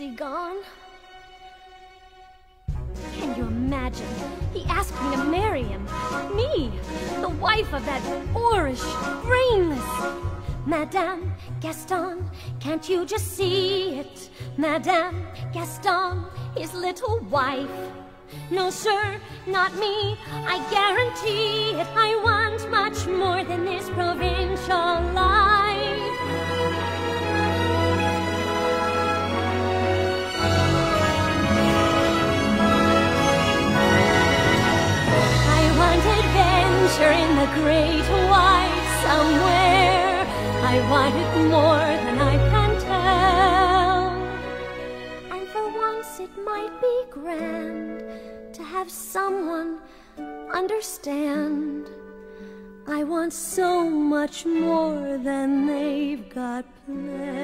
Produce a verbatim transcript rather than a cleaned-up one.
he gone? Can you imagine? He asked me to marry him. Me, the wife of that boorish, brainless Madame Gaston. Can't you just see it? Madame Gaston, his little wife. No, sir, not me. I guarantee it. I want much more than this provincial life. In the great wide somewhere, I want it more than I can tell. And for once it might be grand to have someone understand. I want so much more than they've got planned.